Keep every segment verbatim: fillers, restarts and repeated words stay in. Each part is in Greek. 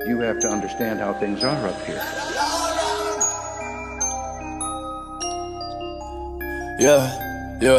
You have to understand how things are up here. Yeah, yeah.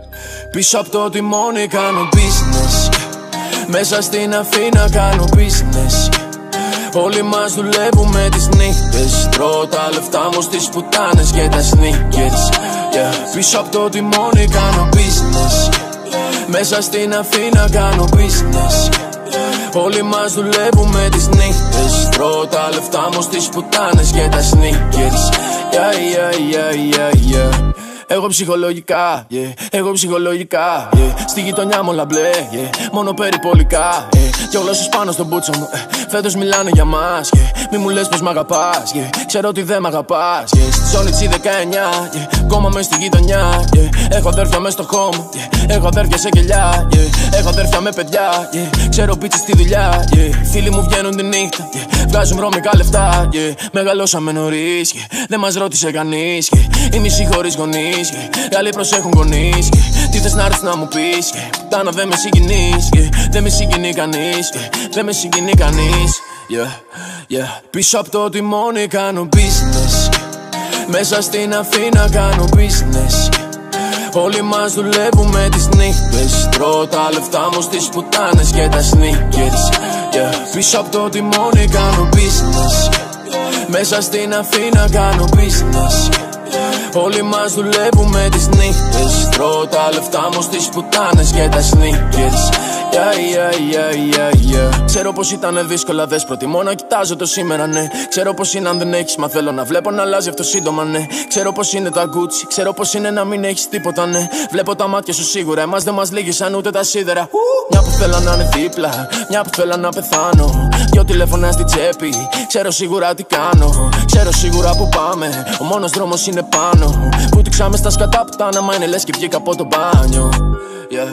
Πίσω από το τιμόνι κάνω business. Μέσα στην Αθήνα κάνω business. Όλοι μας δουλεύουμε τις νύχτες. Τρώω τα λεφτά μου στις πουτάνες και τα sneakers. Yeah. Πίσω από το τιμόνι κάνω business. Μέσα στην Αθήνα κάνω business. Όλοι μας δουλεύουμε τις νύχτες. Τρώω τα λεφτά μου στις πουτάνες και τα sneakers. Yeah, yeah, yeah, yeah, yeah. Εγώ ψυχολογικά, yeah. Εγώ ψυχολογικά, yeah. Στη γειτονιά μου όλα μπλε, yeah. Μόνο περιπολικά, yeah. Κι όλος πάνω στον μπούτσο μου, yeah. Φέτος μιλάνε για μας, yeah. Μη μου λες πως μ' αγαπάς, yeah. Ξέρω ότι δεν μ' αγαπάς, yeah. Στη ζώνη τσι δεκαεννιά, yeah. Κόμμα μες στη γειτονιά, yeah. Έχω αδέρφια μες στο home, yeah. Έχω αδέρφια σε κελιά, yeah. Έχω αδέρφια με παιδιά, yeah. Ξέρω πίτσες στη δουλειά, yeah. Φίλοι μου βγαίνουν τη νύχτα, yeah. Βγάζουν βρώμικα λεφτά, yeah. Μεγαλώσαμε νωρίς, yeah. Δεν μας ρώτησε κανείς, yeah. Οι μισοί χωρίς γονείς. Οι άλλοι προσέχουν γονείς. Τι θες να έρθεις να μου πεις? Πουτάνα δεν με συγκινείς. Δεν με συγκινεί κανείς. Δεν με συγκινεί κανείς. Yeah, yeah. Πίσω από το τιμόνι κάνω business. Μέσα στην Αθήνα κάνω business. Όλοι μας δουλεύουμε τις νύχτες. Τρώω τα λεφτά μου στις πουτάνες και τα sneakers. Yeah. Πίσω από το τιμόνι κάνω business. Μέσα στην Αθήνα κάνω business. Όλοι μας δουλεύουμε τις νύχτες. Τρώω τα λεφτά μου στις πουτάνες και τα sneakers. Yeah, yeah, yeah, yeah, yeah. Ξέρω πως ήταν δύσκολα, δες προτιμώ να κοιτάζω το σήμερα, ναι. Ξέρω πως είναι αν δεν έχεις, μα θέλω να βλέπω να αλλάζει αυτό σύντομα, ναι. Ξέρω πως είναι τα Gucci, ξέρω πως είναι να μην έχεις τίποτα, ναι. Βλέπω τα μάτια σου σίγουρα, εμάς δεν μας λύγησαν ούτε τα σίδερα. Μια που θέλω να είναι δίπλα, μια που θέλω να πεθάνω. Δυο τηλέφωνα στη τσέπη, ξέρω σίγουρα τι κάνω. Ξέρω σίγουρα που πάμε, ο μόνος δρόμος είναι πάνω. Που τυξάμε στα σκατά που τα άμα είναι λες και βγήκα από το μπάνιο. Yeah.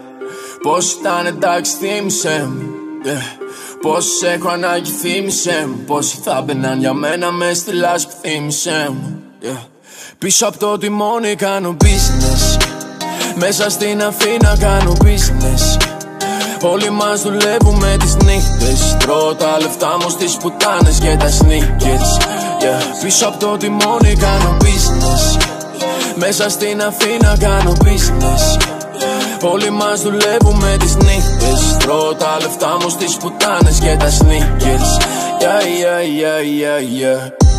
Πώς ήταν εντάξει θύμισε μου, yeah. Πώς έχω ανάγκη θύμισε μου. Πόσοι θα μπαιναν για μένα μες στη λάσπη θύμισε μου, yeah. Πίσω από το τιμόνι κάνω business. Μέσα στην Αθήνα κάνω business. Όλοι μας δουλεύουμε τις νύχτες. Τρώω τα λεφτά μου στις πουτάνες και τα sneakers. Yeah. Πίσω από το τιμόνι κάνω business. Μέσα στην Αθήνα κάνω business. Όλοι μας δουλεύουμε τις νύχτες. Τρώω τα λεφτά μου στις πουτάνες και τα sneakers. Yeah, yeah, yeah, yeah, yeah.